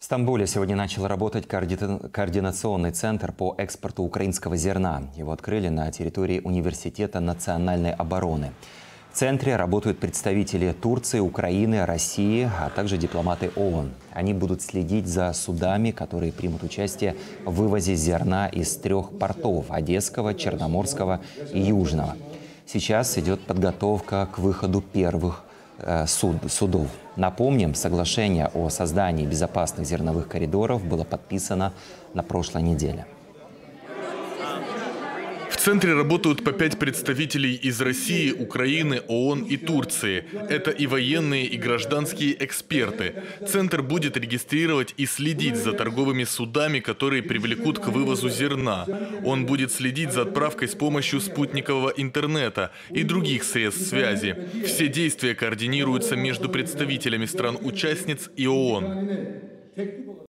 В Стамбуле сегодня начал работать координационный центр по экспорту украинского зерна. Его открыли на территории Университета национальной обороны. В центре работают представители Турции, Украины, России, а также дипломаты ООН. Они будут следить за судами, которые примут участие в вывозе зерна из 3 портов – Одесского, Черноморского и Южного. Сейчас идет подготовка к выходу первых судов. Напомним, соглашение о создании безопасных зерновых коридоров было подписано на прошлой неделе. В центре работают по 5 представителей из России, Украины, ООН и Турции. Это и военные, и гражданские эксперты. Центр будет регистрировать и следить за торговыми судами, которые привлекут к вывозу зерна. Он будет следить за отправкой с помощью спутникового интернета и других средств связи. Все действия координируются между представителями стран-участниц и ООН.